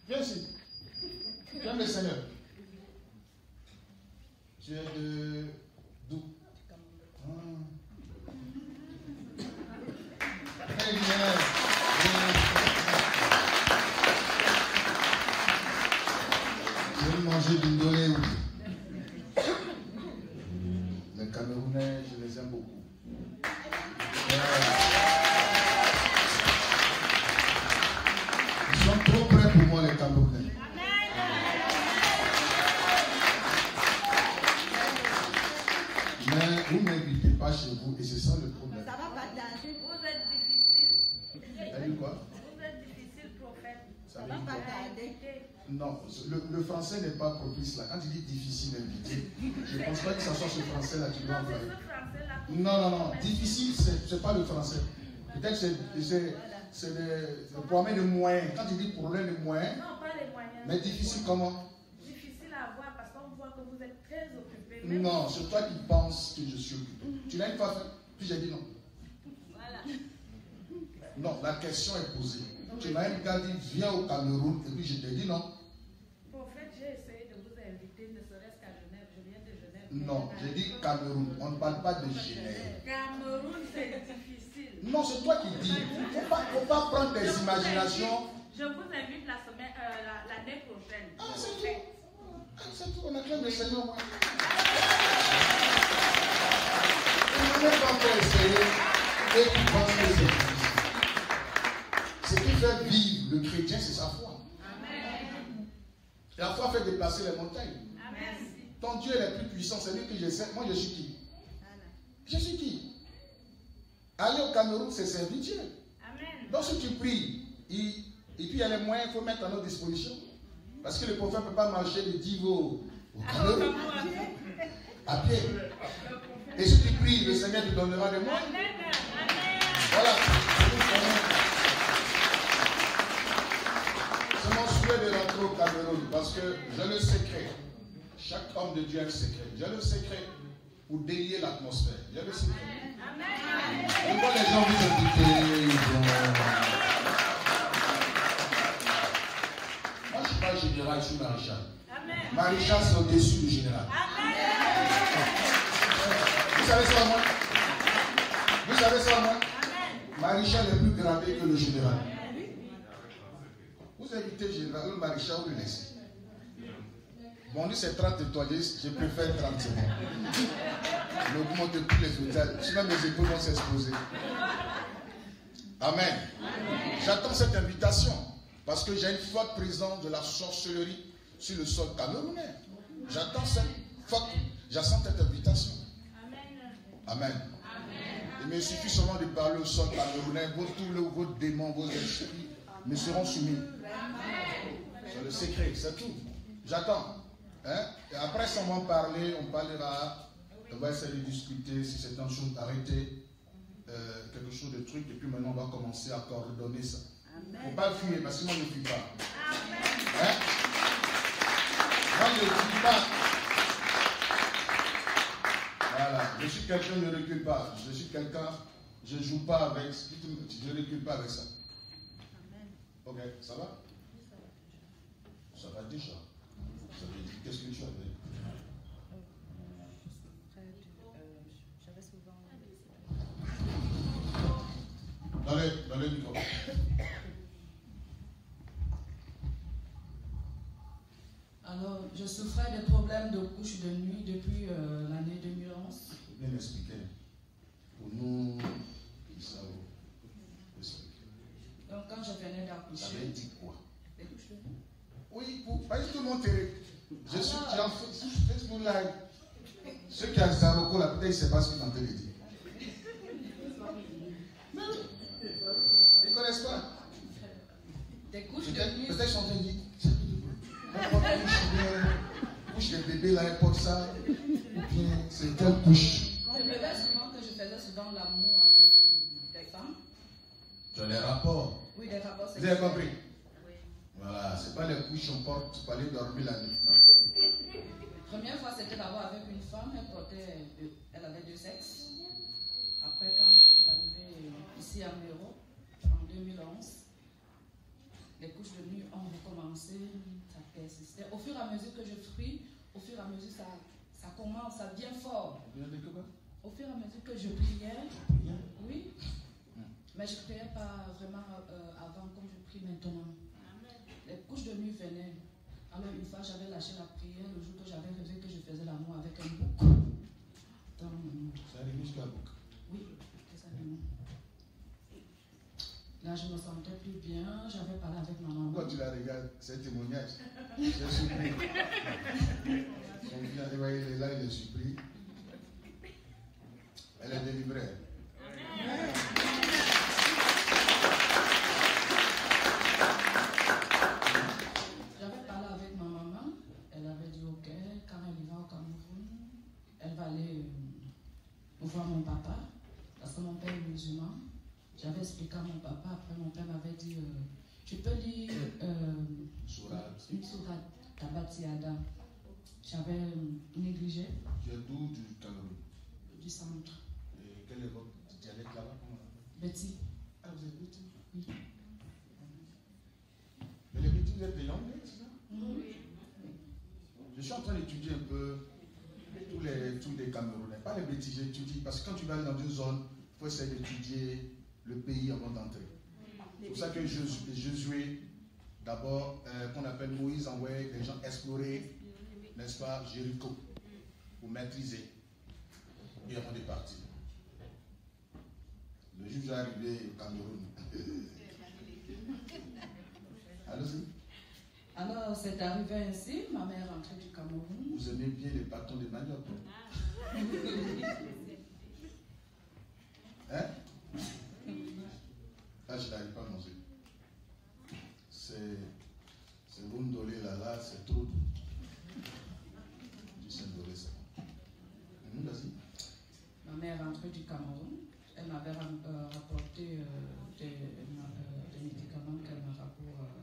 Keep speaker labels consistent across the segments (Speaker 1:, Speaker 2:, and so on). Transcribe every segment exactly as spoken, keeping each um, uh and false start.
Speaker 1: Viens ici. Tu aimes le Seigneur. Tu es de... d'où? Ah. Très bien. Je vais manger du dolé. Les Camerounais, je les aime beaucoup. Ils sont trop près pour moi, les Camerounais. Mais vous ne m'invitez pas chez vous et c'est ça le problème.
Speaker 2: Ça va pas tarder. Vous êtes difficile.
Speaker 1: T'as dit quoi?
Speaker 2: Vous êtes difficile, prophète.
Speaker 1: Ça,
Speaker 2: Ça
Speaker 1: veut
Speaker 2: va
Speaker 1: dire
Speaker 2: pas
Speaker 1: quoi?
Speaker 2: tarder.
Speaker 1: Non, le, le français n'est pas propice là. Quand tu dis difficile d'inviter, je ne pense pas que ce soit ce français-là qui doit
Speaker 2: Non, c'est
Speaker 1: envoyer.
Speaker 2: ce français-là.
Speaker 1: Non, non, non. Difficile, ce n'est pas le français. Peut-être que c'est le, le problème de moyens. Quand tu dis problème de moyens,
Speaker 2: Non, pas les moyens.
Speaker 1: mais difficile comment?
Speaker 2: Difficile à avoir parce qu'on voit que vous êtes très occupé.
Speaker 1: Non, c'est toi qui penses que je suis occupé. Tu l'as une fois fait, puis j'ai dit non.
Speaker 2: Voilà.
Speaker 1: Non, la question est posée. Tu m'as même dit, viens au Cameroun, et puis je t'ai dit non.
Speaker 2: Prophète, j'ai essayé de vous inviter, ne serait-ce qu'à Genève. Je viens de Genève.
Speaker 1: Non, j'ai dit Cameroun. On ne parle pas de Genève.
Speaker 2: Cameroun, c'est difficile.
Speaker 1: Non, c'est toi qui dis. Il ne faut pas, faut pas prendre des
Speaker 2: Je
Speaker 1: imaginations.
Speaker 2: Je vous invite la semaine, euh, la- l'année prochaine.
Speaker 1: Ah, c'est tout. Ah, c'est tout. On acclame le Seigneur. Ouais. On n'a même pas encore essayé. Et tu penses que c'est difficile. Ce qui fait vivre le chrétien, c'est sa foi.
Speaker 2: Amen.
Speaker 1: La foi fait déplacer les montagnes.
Speaker 2: Amen.
Speaker 1: Ton Dieu est le plus puissant, c'est lui que je sais. Moi, je suis qui? Je suis qui? Aller au Cameroun, c'est servir Dieu.
Speaker 2: Amen.
Speaker 1: Donc, si tu pries, il, et puis il y a les moyens qu'il faut mettre à notre disposition. Parce que le prophète ne peut pas marcher de Divo au Cameroun à pied. Et si tu pries, le Seigneur te donnera des moyens. Voilà. C'est mon souhait de rentrer au Cameroun parce que j'ai le secret. Chaque homme de Dieu a un secret. J'ai le secret pour délier l'atmosphère. J'ai le secret. Pourquoi les gens vous inviter? Moi, je ne suis pas général, je suis maréchal. Maréchal, c'est au-dessus du général. Vous savez ça, moi? Vous savez ça, moi? Maréchal est plus gradé que le général. Vous invitez le général, le maréchal, vous le laissez. Bon, lui, c'est trente étoiles, je préfère trente secondes. Ne augmentez plus les hôtels, sinon mes épaules vont s'exposer. Amen. J'attends cette invitation parce que j'ai une forte présence de la sorcellerie sur le sol camerounais. J'attends cette forte, j'attends cette invitation. Amen. Il me suffit seulement de parler au sol camerounais, vos, tous les, vos démons, vos esprits me seront soumis. C'est le secret, c'est tout. J'attends. Hein? Et après, si on va en parler, on parlera, on va essayer de discuter si c'est une chose d'arrêter, euh, quelque chose de truc, et puis maintenant on va commencer à coordonner ça. Il ne faut pas fuir, parce que moi je ne fuis pas. Hein? Moi je ne fuis pas. Voilà, je suis quelqu'un, je ne recule pas. Je suis quelqu'un, je ne joue pas avec, je ne recule pas avec ça. Ok, ça va? Ça va déjà. Qu'est-ce que tu as fait?
Speaker 3: J'avais souvent...
Speaker 1: Dans le, dans le micro.
Speaker 3: Alors, je souffrais de problèmes de couche de nuit depuis euh, l'année deux mille onze.
Speaker 1: Bien expliquer. Pour nous, qui savent.
Speaker 3: Donc, quand je venais d'accoucher...
Speaker 1: Ça veut dire quoi?
Speaker 3: Les couches de nuit.
Speaker 1: Oui, pour, parce que tout le monde est. Je suis en Facebook Live. Ceux qui ont Zaroko là, peut-être ils ne savent pas ce qu'ils ont dit. Ils ne connaissent pas.
Speaker 3: Des couches de nuit.
Speaker 1: Peut-être qu'ils sont en train de dire. Couche de bébé là, elle porte ça. Ou bien c'est telle couche.
Speaker 3: Je me disais souvent que je faisais souvent l'amour avec euh, des femmes.
Speaker 1: Tu as les rapports.
Speaker 3: Oui, des rapports
Speaker 1: sexuels. Vous avez compris? Voilà, ce n'est pas les couches qu'on porte pour aller dormir la nuit.
Speaker 3: La première fois, c'était d'abord avec une femme, elle, portait, elle avait deux sexes. Après, quand nous sommes arrivés ici à Méro, en deux mille onze, les couches de nuit ont recommencé, ça persistait. Au fur et à mesure que je prie, au fur et à mesure ça, ça commence, ça devient fort. Au fur et à mesure que je priais, oui, mais je ne priais pas vraiment euh, avant comme je prie maintenant. Les couches de nuit venaient. Alors une fois j'avais lâché la prière le jour que j'avais rêvé que je faisais l'amour avec un bouc. Donc,
Speaker 1: ça arrive jusqu'à la bouc.
Speaker 3: Oui, c'est ça. Là, je me sentais plus bien, j'avais parlé avec ma maman.
Speaker 1: Pourquoi tu la regardes? C'est un témoignage. Je suis surpris. Son vient, là, il est surpris. Elle est délivrée. Amen.
Speaker 3: J'avais parlé avec ma maman, elle avait dit ok, quand elle va au Cameroun, elle va aller euh, voir mon papa, parce que mon père est musulman. J'avais expliqué à mon papa, après mon père m'avait dit euh, tu peux lire euh, une sourate Tabatiada. J'avais euh, négligé.
Speaker 1: Tu es d'où du Cameroun?
Speaker 3: Du centre.
Speaker 1: Et quel est votre dialecte là-bas?
Speaker 3: Betty.
Speaker 1: Ah, vous êtes Betty?
Speaker 3: Oui.
Speaker 1: Mais les Betty, vous êtes des Anglais, c'est ça?
Speaker 3: Oui.
Speaker 1: Je suis en train d'étudier un peu tous les, tous les Camerounais. Pas les Betty, j'étudie. Parce que quand tu vas aller dans une zone, il faut essayer d'étudier le pays avant d'entrer. C'est pour ça que Josué, d'abord, euh, qu'on appelle Moïse, envoyait les gens explorer, n'est-ce pas, Jéricho, pour maîtriser. Et avant de partir. Le juge est arrivé au Cameroun. Allez-y.
Speaker 3: Alors, c'est arrivé ainsi, ma mère est rentrée du Cameroun.
Speaker 1: Vous aimez bien les bâtons de manioc? Hein? Là, je n'arrive pas à manger. C'est. C'est Wundolé là, là, c'est trop doux. Du Saint-Doré, c'est bon. Mmh, vas-y.
Speaker 3: Ma mère est rentrée du Cameroun. Elle m'avait euh, rapporté euh, des, euh, des médicaments qu'elle m'a rapporté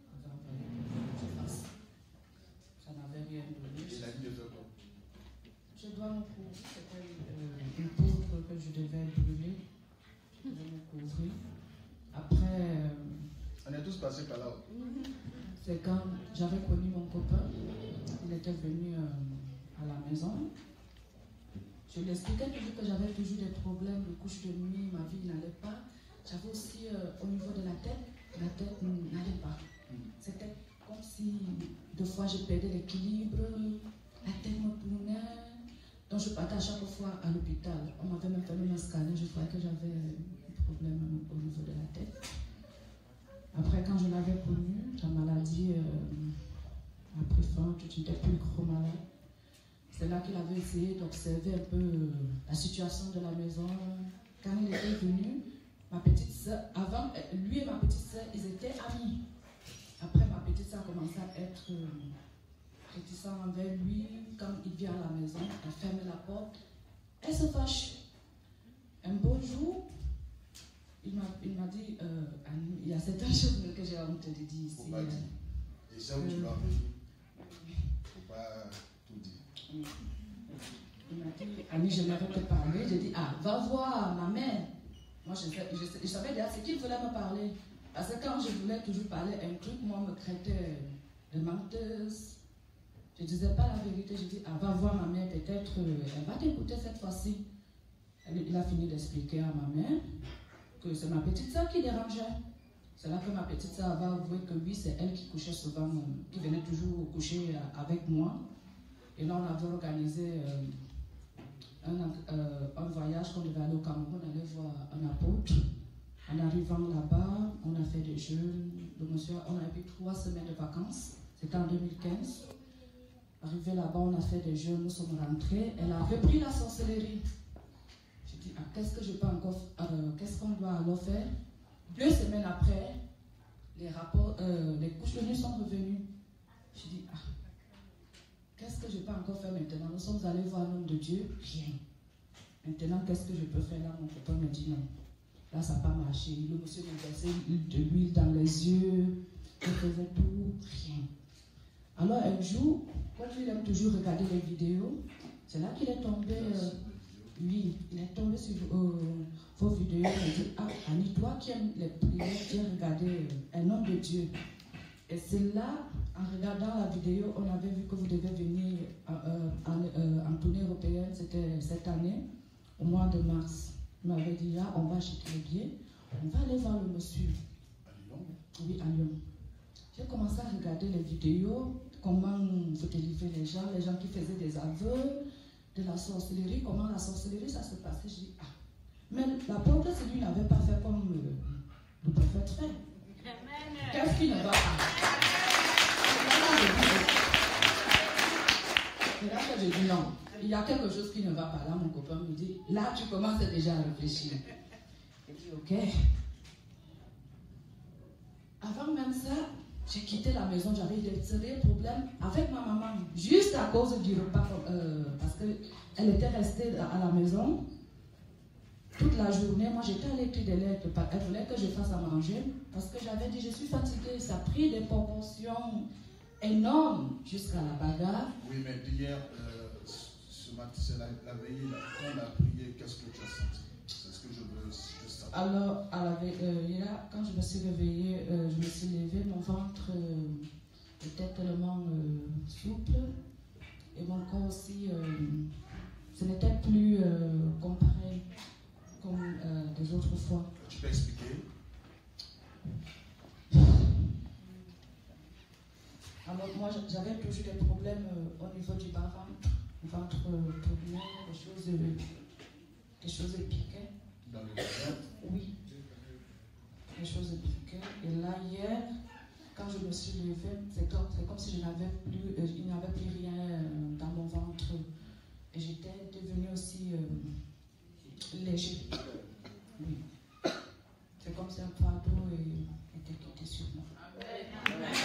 Speaker 3: euh, ça n'avait rien donné.
Speaker 1: Et la vie de faire quoi?
Speaker 3: Je dois me couvrir. C'était euh, une poudre que je devais brûler. Je devais me couvrir. Après. Euh,
Speaker 1: On est tous passés par là.
Speaker 3: C'est quand j'avais connu mon copain. Il était venu euh, à la maison. Je lui expliquais toujours que j'avais toujours des problèmes de couche de nuit, ma vie n'allait pas. J'avais aussi euh, au niveau de la tête, la tête n'allait pas. C'était comme si deux fois je perdais l'équilibre, la tête me tournait. Donc je partais à chaque fois à l'hôpital. On m'avait même fait un scanner, je croyais que j'avais un problème au niveau de la tête. Après, quand je l'avais connue, la maladie euh, a pris fin, je n'étais plus gros malade. C'est là qu'il avait essayé d'observer un peu euh, la situation de la maison. Quand il était venu, ma petite soeur, avant, lui et ma petite soeur, ils étaient amis. Après, ma petite soeur a commencé à être euh, réticente envers lui. Quand il vient à la maison, elle ferme la porte. Elle se fâche. Un beau jour, il m'a dit, euh, il y a certaines choses que j'ai honte de dire ici.
Speaker 1: Faut pas dire. Et ça où tu vas venir. Il ne faut pas tout dire.
Speaker 3: Il m'a dit, Annie, je n'avais pas parlé. J'ai dit, ah, va voir ma mère. Moi, je, je, je savais déjà ce qu'il voulait me parler. Parce que quand je voulais toujours parler un truc, moi, on me traitait de menteuse. Je ne disais pas la vérité. Je dis, ah, va voir ma mère, peut-être, elle va t'écouter cette fois-ci. Il a fini d'expliquer à ma mère que c'est ma petite soeur qui dérangeait. C'est là que ma petite soeur va avouer que oui, c'est elle qui couchait souvent, qui venait toujours coucher avec moi. Et là, on avait organisé euh, un, euh, un voyage qu'on devait aller au Cameroun, on allait voir un apôtre. En arrivant là-bas, on a fait des jeûnes. Le monsieur, on a eu trois semaines de vacances. C'était en deux mille quinze. Arrivé là-bas, on a fait des jeûnes, nous sommes rentrés. Elle a repris la sorcellerie. J'ai dit, ah, qu'est-ce que je peux encore, euh, qu'est-ce qu'on doit alors faire? Deux semaines après, les rapports, euh, les couches de nuit sont revenues. J'ai dit, ah, qu'est-ce que je peux encore faire maintenant? Nous sommes allés voir l'homme de Dieu, rien. Maintenant, qu'est-ce que je peux faire là? Mon copain me dit non. Là, ça n'a pas marché. Le monsieur me versait de l'huile dans les yeux. Il faisait tout, rien. Alors, un jour, comme il aime toujours regarder les vidéos, c'est là qu'il est tombé. Euh, oui, il est tombé sur. Euh, vos vidéos, elle m'a dit, ah, Annie, toi qui aimes les prières, tu as regardé un homme de Dieu. Et c'est là, en regardant la vidéo, on avait vu que vous devez venir euh, en, euh, en tournée européenne, c'était cette année, au mois de mars. Il m'avait dit, là, on va acheter les billets, on va aller voir le monsieur.
Speaker 1: À Lyon?
Speaker 3: Oui, à Lyon. J'ai commencé à regarder les vidéos, comment vous délivrez les gens, les gens qui faisaient des aveux, de la sorcellerie, comment la sorcellerie, ça se passait. Je dis, ah, mais l'apôtre, c'est lui, n'avait pas fait comme le, le prophète fait. Qu'est-ce qui ne va pas? C'est là que j'ai dit non. Il y a quelque chose qui ne va pas. Là, mon copain me dit, là, tu commences déjà à réfléchir. J'ai dit, ok. Avant même ça, j'ai quitté la maison, j'avais des sérieux problèmes avec ma maman, juste à cause du repas, euh, parce qu'elle était restée à la maison toute la journée. Moi, j'étais allée écrire des lettres, elle voulait que je fasse à manger, parce que j'avais dit, je suis fatiguée, ça a pris des proportions énormes jusqu'à la bagarre.
Speaker 1: Oui, mais hier, euh, ce matin, c'est la, la veillée, là, quand on a prié, qu'est-ce que tu as senti? C'est ce que je veux juste savoir.
Speaker 3: Alors, à la veille, euh, là, quand je me suis réveillée, euh, je me suis levée, mon ventre euh, était tellement euh, souple, et mon corps aussi, euh, ce n'était plus euh, comparé comme euh, des autres fois.
Speaker 1: Tu peux expliquer?
Speaker 3: Alors, moi, j'avais toujours des problèmes euh, au niveau du bas-ventre, ventre euh, tourné, des choses, euh, des choses piquaient.
Speaker 1: Dans le ventre?
Speaker 3: Oui, des choses piquaient. Et là, hier, quand je me suis levée, c'est comme, comme si je n'avais plus, euh, il n'y avait plus rien euh, dans mon ventre. Et j'étais devenue aussi euh, léger. Oui. C'est comme si un fardeau euh, était quitté sur moi. Amen.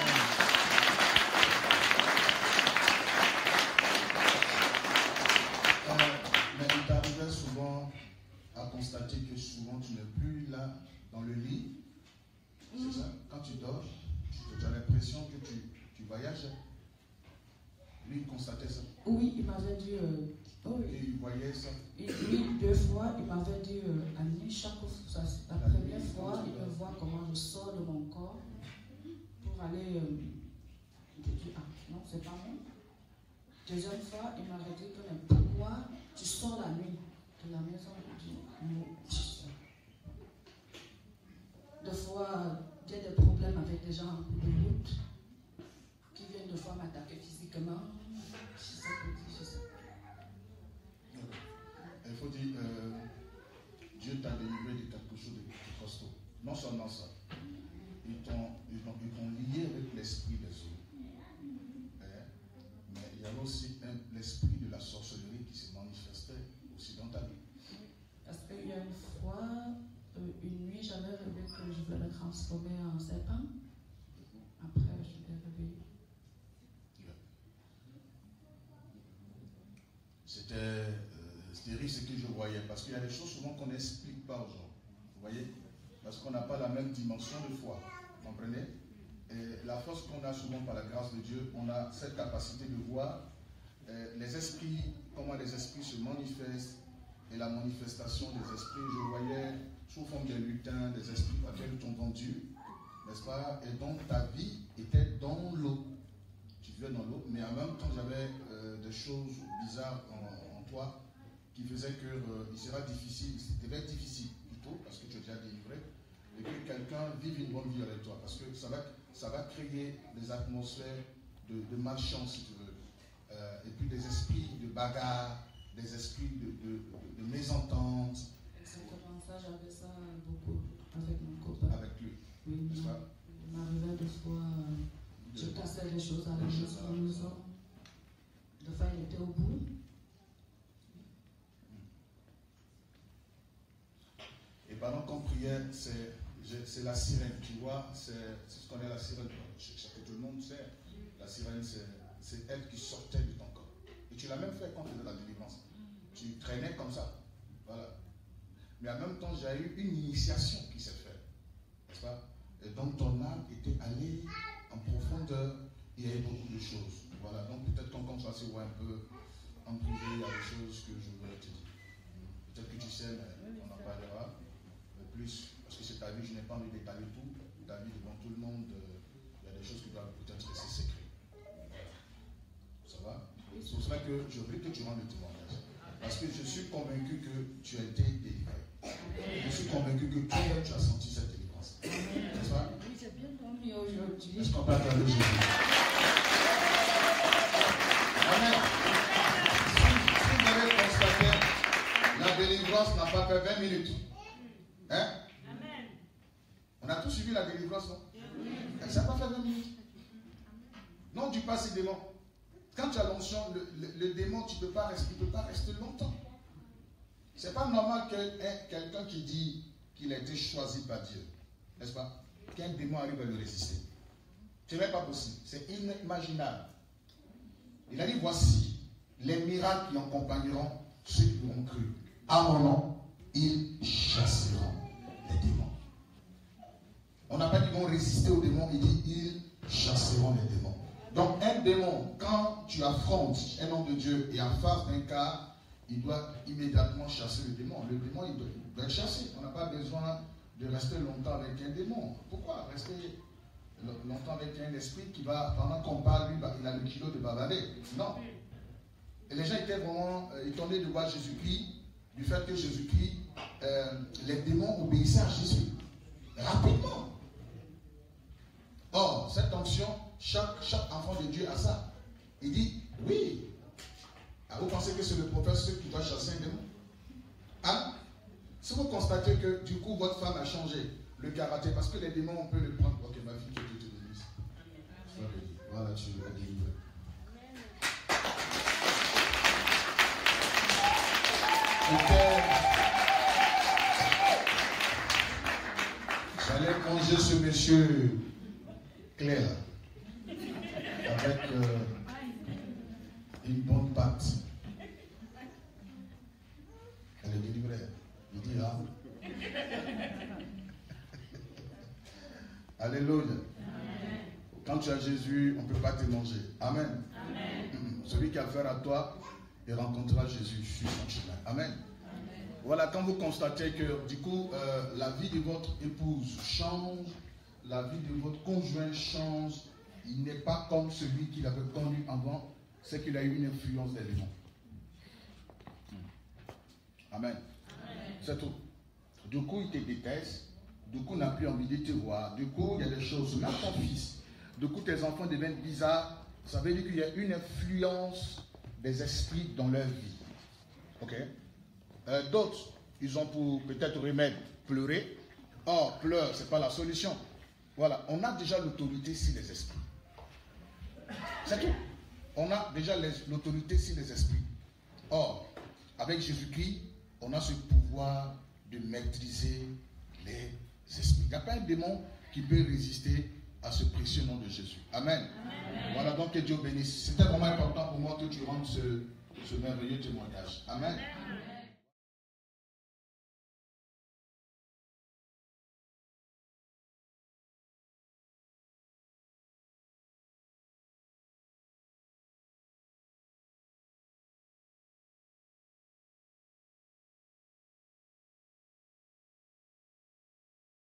Speaker 1: Souvent à constater que souvent tu n'es plus là dans le lit, c'est mm. ça, quand tu dors, tu as l'impression que tu, tu voyages. Lui, il constatait ça.
Speaker 3: Oui, il m'avait dit. Euh, oh oui.
Speaker 1: Et il voyait ça.
Speaker 3: Et oui, deux fois, il m'avait dit, euh, Annie, chaque fois, ça, la, la première nuit, fois, il me voit comment je sors de mon corps pour aller. Euh, je dis, ah, non, c'est pas moi. Deuxième fois, il m'avait dit que, mais pourquoi tu sors la nuit de la maison? Je dis, non, je sors. Deux fois, j'ai des problèmes avec des gens en cours de route qui viennent deux fois m'attaquer physiquement. Je sais pas, je sais pas.
Speaker 1: Il faut dire, euh, Dieu t'a délivré de quelque chose de costaud. Non seulement ça, ils t'ont lié avec l'esprit des eaux. Mais il y avait aussi l'esprit de la sorcellerie qui se manifestait aussi dans ta vie.
Speaker 3: Parce qu'il y a une fois, euh, une nuit, j'avais rêvé que je voulais me transformer en serpent. Après, je l'ai réveillé.
Speaker 1: C'était euh, terrible ce que je voyais, parce qu'il y a des choses souvent qu'on n'explique pas aux gens. Vous voyez? Parce qu'on n'a pas la même dimension de foi. Vous comprenez? Et la force qu'on a souvent par la grâce de Dieu, on a cette capacité de voir euh, les esprits, comment les esprits se manifestent et la manifestation des esprits. Je voyais sous forme des lutins, des esprits auxquels t'ont vendu, n'est-ce pas? Et donc ta vie était dans l'eau. Tu vivais dans l'eau, mais en même temps j'avais euh, des choses bizarres en, en toi qui faisaient que euh, il sera difficile, il devait être difficile plutôt parce que tu es déjà délivré, et que quelqu'un vive une bonne vie avec toi, parce que ça va ça va créer des atmosphères de, de malchance, si tu veux, euh, et puis des esprits de bagarre, des esprits de, de, de, de mésentente.
Speaker 3: Exactement ça, j'avais ça beaucoup avec mon copain.
Speaker 1: Avec lui,
Speaker 3: oui,
Speaker 1: n'est-ce pas?
Speaker 3: Il m'arrivait des fois, euh, de, je cassais des choses à la maison. Des fois, il était au bout.
Speaker 1: Et pendant qu'on priait, c'est c'est la sirène, tu vois, c'est ce qu'on est la sirène, que tout le monde sait. La sirène, c'est elle qui sortait de ton corps. Et tu l'as même fait quand tu faisais la délivrance. Tu traînais comme ça. Voilà. Mais en même temps, j'ai eu une initiation qui s'est faite. N'est-ce pas? Et donc ton âme était allée en profondeur. Il y avait beaucoup de choses. Voilà. Donc peut-être qu'on commence à se voir un peu en privé, il y a des choses que je voulais te dire. Peut-être que tu sais, mais on en parlera plus. Parce que c'est ta vie, je n'ai pas envie d'étaler tout. Ta vie devant tout le monde, il y a des choses qui doivent peut-être rester secrètes. Ça va? C'est pour cela que je veux que tu rendes le témoignage. Parce que je suis convaincu que tu as été délivré. Je suis convaincu que toi-même tu as senti cette délivrance. N'est-ce pas?
Speaker 3: Oui, j'ai bien dormi aujourd'hui.
Speaker 1: Est-ce qu'on peut acclamer Jésus? Amen. Si, si vous avez constaté, la délivrance n'a pas fait vingt minutes. Hein? Amen. On a tous suivi la délivrance, non? Ça n'a pas fait vingt minutes. Non, du pas ces démons. Quand tu as l'onction, le, le, le démon, tu ne peux pas rester, peut pas rester longtemps. C'est pas normal que hein, quelqu'un qui dit qu'il a été choisi par Dieu, n'est-ce pas? Qu'un démon arrive à le résister. Ce n'est pas possible. C'est inimaginable. Il a dit, voici les miracles qui accompagneront ceux qui ont cru. À mon nom, ils chasseront les démons. On n'a pas dit qu'ils vont résister aux démons, il dit, ils chasseront les démons. Donc un démon, quand tu affrontes un homme de Dieu et en face d'un cas, il doit immédiatement chasser le démon. Le démon, il doit, il doit être chassé. On n'a pas besoin de rester longtemps avec un démon. Pourquoi rester longtemps avec un esprit qui va, pendant qu'on parle, lui, il a le kilo de bavarder? Non. Et les gens étaient vraiment euh, étonnés de voir Jésus-Christ, du fait que Jésus-Christ, euh, les démons obéissaient à Jésus. Rapidement. Or, cette onction, chaque, chaque enfant de Dieu a ça. Il dit, oui. Ah, vous pensez que c'est le prophète qui doit chasser un démon? Ah, si vous constatez que du coup votre femme a changé le caractère, parce que les démons on peut le prendre. Ok, ma fille, que Dieu te bénisse. Voilà, tu l'as délivré. J'allais manger ce monsieur clair avec euh, une bonne pâte. Elle est délivrée. Il dit là. Alléluia. Quand tu as Jésus, on ne peut pas te manger. Amen. Amen. Celui qui a affaire à toi, il rencontrera Jésus sur son chemin. Amen. Amen. Voilà, quand vous constatez que du coup, euh, la vie de votre épouse change, la vie de votre conjoint change, il n'est pas comme celui qu'il avait connu avant, c'est qu'il a eu une influence des démons. Amen. Amen. C'est tout. Du coup, il te déteste. Du coup, il n'a plus envie de te voir. Du coup, il y a des choses. Même ton fils. Du coup, tes enfants deviennent bizarres. Ça veut dire qu'il y a une influence des esprits dans leur vie. Ok? Euh, D'autres, ils ont pour peut-être remède pleurer. Or, pleurer, ce n'est pas la solution. Voilà, on a déjà l'autorité sur les esprits. C'est tout. On a déjà l'autorité sur les esprits. Or, avec Jésus-Christ, on a ce pouvoir de maîtriser les esprits. Il n'y a pas un démon qui peut résister à ce précieux nom de Jésus. Amen. Amen. Voilà, donc que Dieu bénisse. C'était vraiment important pour moi que tu rendes ce, ce merveilleux témoignage. Amen. Amen.